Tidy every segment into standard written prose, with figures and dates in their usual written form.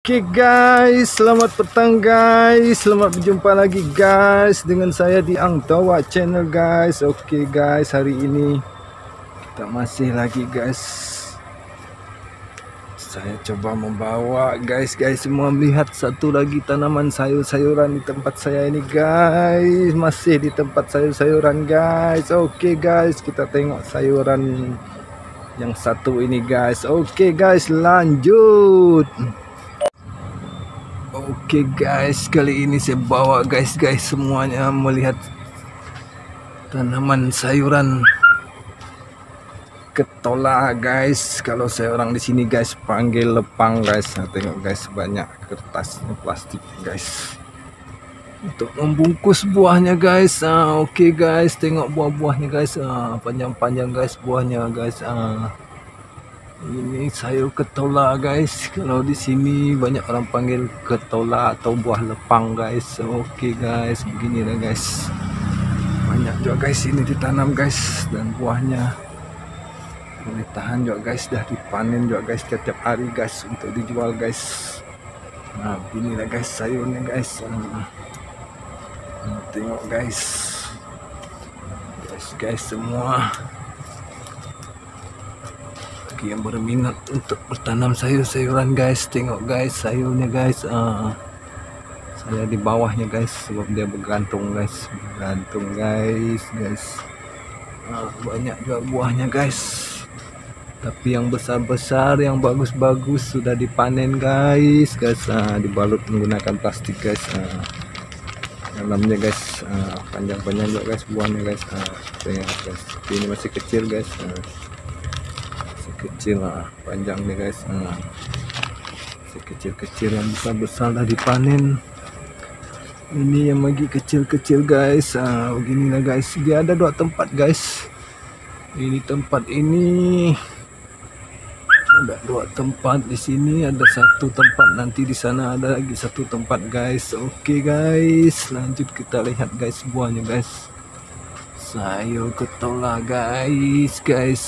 Oke guys, selamat petang guys. Selamat berjumpa lagi guys dengan saya di Angtawa Channel guys. Oke guys, hari ini kita masih lagi guys. Saya coba membawa guys semua melihat satu lagi tanaman sayur-sayuran di tempat saya ini guys. Masih di tempat sayur-sayuran guys. Oke guys, kita tengok sayuran yang satu ini guys. Oke guys, lanjut. Oke guys, kali ini saya bawa guys semuanya melihat tanaman sayuran ketola guys. Kalau saya orang di sini guys panggil lepang guys. Nah, tengok guys, banyak kertasnya, plastik guys untuk membungkus buahnya guys. Oke guys, tengok buah-buahnya guys. Panjang-panjang guys buahnya guys. Ini sayur ketola guys. Kalau di sini banyak orang panggil ketola atau buah lepang guys. Oke guys, beginilah guys. Banyak juga guys ini ditanam guys, dan buahnya boleh tahan juga guys. Dah dipanen juga guys setiap hari guys untuk dijual guys. Nah, beginilah guys sayurnya guys. Tengok guys semua yang berminat untuk bertanam sayur-sayuran guys. Tengok guys sayurnya guys. Saya di bawahnya guys sebab dia bergantung guys, guys. Banyak juga buahnya guys, tapi yang besar-besar yang bagus-bagus sudah dipanen guys. Dibalut menggunakan plastik guys. Dalamnya guys panjang-panjang juga guys buahnya guys. Tengok guys, ini masih kecil guys. Kecil panjang nih guys. Kecil-kecil, yang besar-besar dah dipanen. Ini yang lagi kecil-kecil guys. Beginilah guys, dia ada dua tempat guys. Ini tempat ini ada dua tempat, di sini ada satu tempat, nanti di sana ada lagi satu tempat guys. Oke guys, lanjut kita lihat guys buahnya guys. Sayur ketola guys.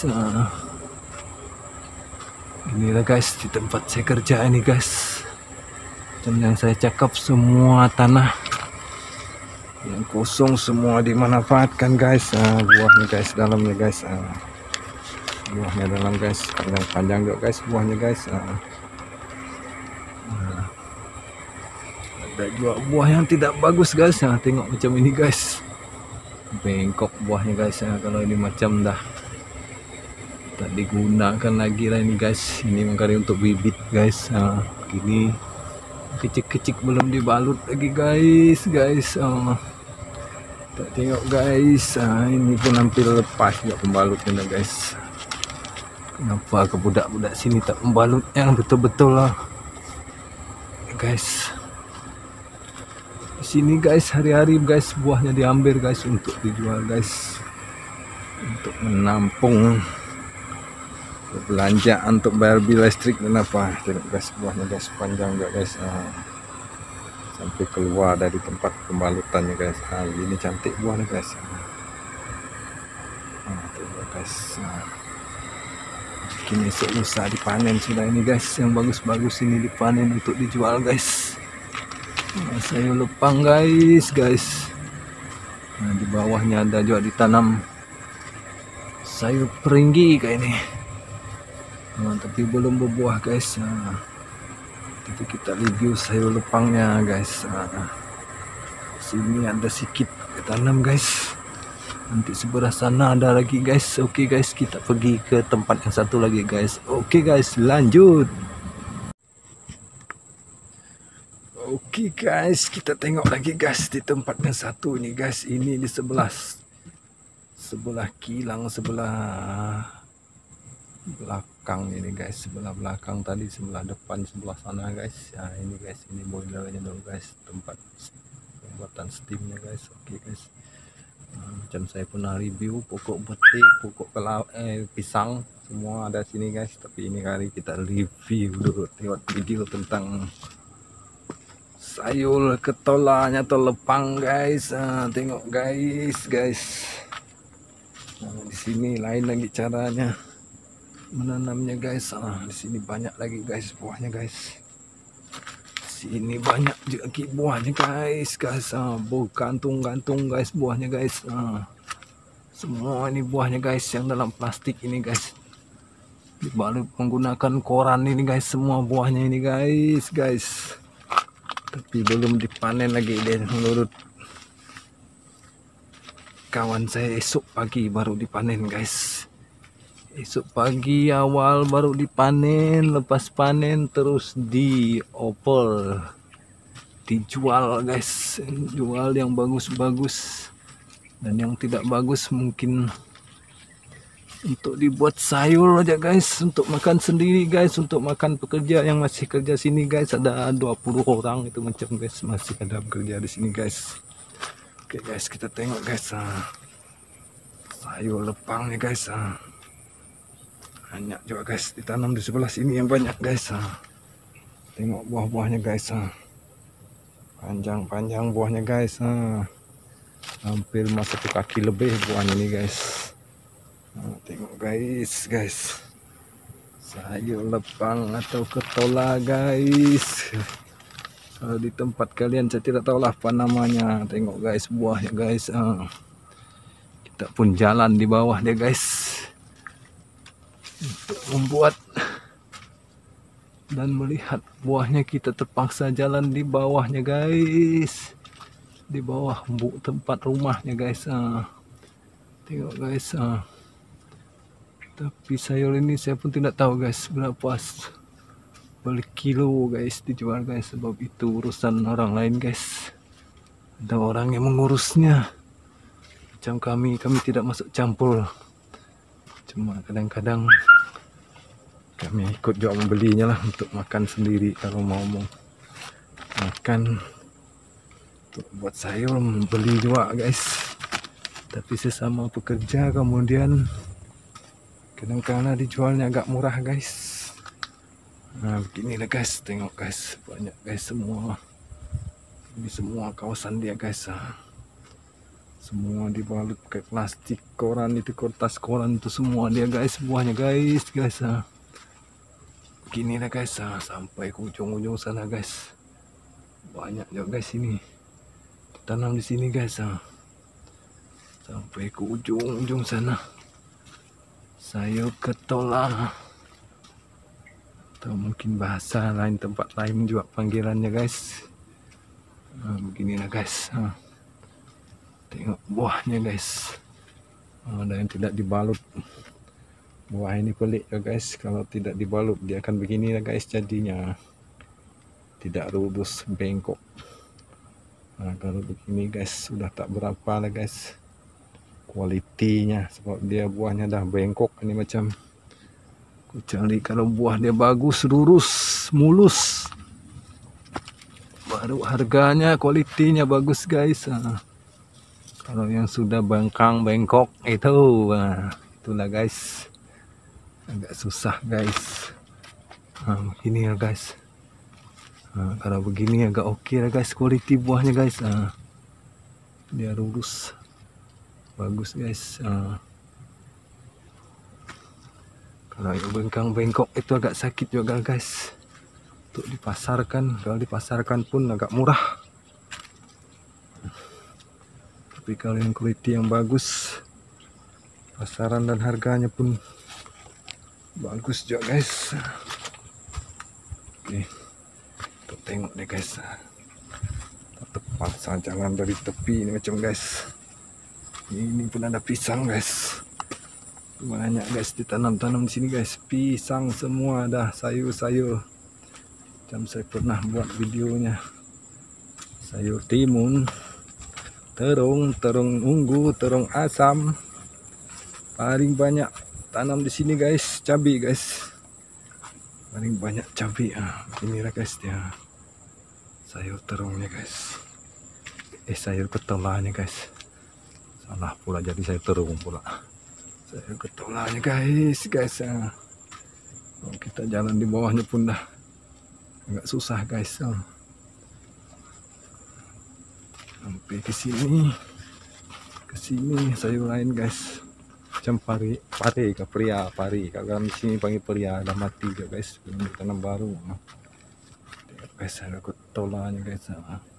Inilah guys di tempat saya kerja ini guys. Dan yang saya cakap semua tanah yang kosong semua dimanfaatkan guys. Buahnya guys dalamnya guys. Buahnya dalam guys, panjang-panjang juga guys buahnya guys. Ada juga buah yang tidak bagus guys. Tengok macam ini guys, bengkok buahnya guys. Kalau ini macam dah tak digunakan lagi lah ini guys. Ini mengkari untuk bibit guys. Gini kecil-kecil belum dibalut lagi guys. Tak tengok guys. Ini pun hampir lepas juga pembalutnya guys. Kenapa ke budak-budak sini tak membalut yang betul-betul lah guys. Di sini guys hari-hari guys buahnya diambil guys untuk dijual guys, untuk menampung belanjaan untuk bayar bil listrik dan apa. Tengok guys buahnya guys, panjang juga guys. Sampai keluar dari tempat pembalutannya guys. Ini cantik buahnya guys. Tengok guys. Kini selesai dipanen sudah ini guys. Yang bagus-bagus ini dipanen untuk dijual guys. Sayur lepang guys. Di bawahnya ada juga ditanam sayur peringgi kayak ini. Tapi belum berbuah guys. Jadi kita review sayur lepangnya guys. Sini ada sedikit tanam guys. Nanti sebelah sana ada lagi guys. Oke guys, kita pergi ke tempat yang satu lagi guys. Oke guys, lanjut. Oke guys, kita tengok lagi guys di tempat yang satu ini guys. Ini di sebelah kilang, sebelah belakang ini guys. Sebelah belakang tadi, sebelah depan, sebelah sana guys. Ini guys, ini boilernya dulu guys, tempat pembuatan steamnya guys. Oke guys, macam saya pernah review pokok betik, pokok pisang, semua ada sini guys. Tapi ini kali kita review dulu, lewat video tentang sayur ketolanya atau lepang guys. Tengok guys. Di sini lain lagi caranya menanamnya guys. Di sini banyak lagi guys buahnya guys. Sini banyak juga buahnya guys. Gantung guys buahnya guys. Semua ini buahnya guys yang dalam plastik ini guys. Dibalut menggunakan koran ini guys, semua buahnya ini guys. Tapi belum dipanen lagi deh, menurut kawan saya esok pagi baru dipanen guys. Esok pagi awal baru dipanen, lepas panen terus dioper, dijual guys. Jual yang bagus-bagus, dan yang tidak bagus mungkin untuk dibuat sayur aja guys, untuk makan sendiri guys, untuk makan pekerja yang masih kerja sini guys. Ada 20 orang itu macam guys, masih ada bekerja di sini guys. Oke guys, kita tengok guys, sayur lepang nih guys. Banyak juga guys, ditanam di sebelah sini yang banyak guys. Tengok buah-buahnya guys, panjang-panjang buahnya guys. Hampir 1 kaki lebih buahnya nih guys. Tengok guys, sayur lepang atau ketola guys. Kalau di tempat kalian saya tidak tahu lah apa namanya. Tengok guys buahnya guys. Kita pun jalan di bawah dia guys, untuk membuat dan melihat buahnya. Kita terpaksa jalan di bawahnya guys, di bawah tempat rumahnya guys. Tengok guys. Tapi sayur ini saya pun tidak tahu guys berapa beli kilo guys dijual guys, sebab itu urusan orang lain guys. Ada orang yang mengurusnya. Macam kami tidak masuk campur. Cuma kadang-kadang kami ikut juga membelinya lah untuk makan sendiri. Kalau mau makan untuk buat sayur membeli juga guys. Tapi sesama pekerja kemudian kadang-kadang dijualnya agak murah guys. Beginilah guys, tengok guys, banyak guys semua. Ini semua kawasan dia guys. Semua dibalut pakai plastik, koran itu, kertas koran itu semua dia guys, buahnya guys. Beginilah guys, sampai ke ujung-ujung sana guys. Banyak juga guys ini. Tanam di sini guys. Sampai ke ujung-ujung sana. Sayur ketola, atau mungkin bahasa lain tempat lain juga panggilannya guys. Beginilah guys. Tengok buahnya guys. Ada yang tidak dibalut. Buah ini pelik ya guys, kalau tidak dibalut dia akan beginilah guys jadinya. Tidak lurus, bengkok. Kalau begini guys sudah tak berapa lah guys kualitinya, sebab dia buahnya dah bengkok ini macam. Kecuali kalau buah dia bagus, lurus, mulus, baru harganya, kualitinya bagus guys. Kalau yang sudah bengkang, bengkok itu, itulah guys, agak susah guys. Begini ya guys. Kalau begini agak oke lah guys, kualiti buahnya guys. Dia lurus, bagus guys. Kalau yang bengkang-bengkok itu agak sakit juga guys untuk dipasarkan. Kalau dipasarkan pun agak murah. Tapi kalau yang kualiti yang bagus, pasaran dan harganya pun bagus juga guys. Oke, kita tengok deh guys. Terpaksa jalan dari tepi ini macam guys. Ini pun ada pisang guys. Banyak guys ditanam-tanam di sini guys. Pisang semua dah, sayur-sayur. Macam saya pernah buat videonya. Sayur timun, terung ungu, terung asam. Paling banyak tanam di sini guys, cabai guys. Paling banyak cabai. Inilah guys dia. Sayur terungnya guys. Sayur ketolanya guys. Salah pula, jadi saya terung pula. Saya ketolanya guys. Kita jalan di bawahnya pun dah agak susah guys. Sampai ke sini sayur lain guys. Macam pari kalau di sini panggil pria, dah mati juga guys, belum ditanam baru. guys, ada ketolanya guys.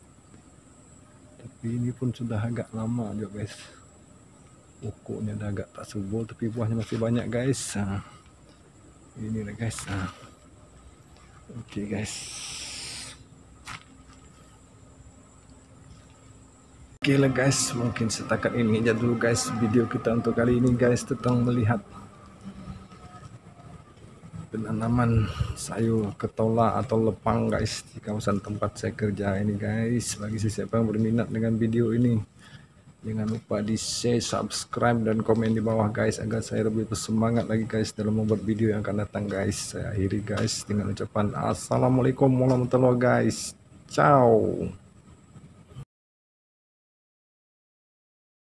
Tapi ini pun sudah agak lama juga guys, pokoknya udah agak tak subur tapi buahnya masih banyak guys. Ini lah guys. Oke guys. Oke lah guys, mungkin setakat ini aja dulu guys video kita untuk kali ini guys, tentang melihat penanaman sayur ketola atau lepang guys di kawasan tempat saya kerja ini guys. Bagi siapa yang berminat dengan video ini, jangan lupa di share, subscribe, dan komen di bawah guys, agar saya lebih bersemangat lagi guys dalam membuat video yang akan datang guys. Saya akhiri guys dengan ucapan assalamualaikum warahmatullahi wabarakatuh guys. Ciao.